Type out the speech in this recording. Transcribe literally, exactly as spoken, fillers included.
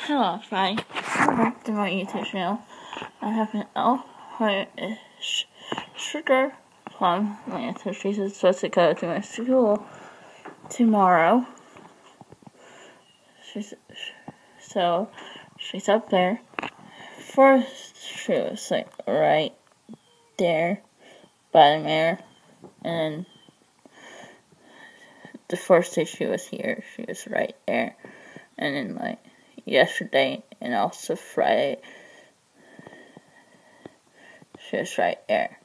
Hello, everybody. Welcome back to my YouTube channel. I have an elf who is sugar plum. My aunt, she's supposed to go to my school tomorrow. She's so she's up there. First, she was like right there by the mirror, and then the first day she was here, she was right there, and then like yesterday and also Friday, she was right there.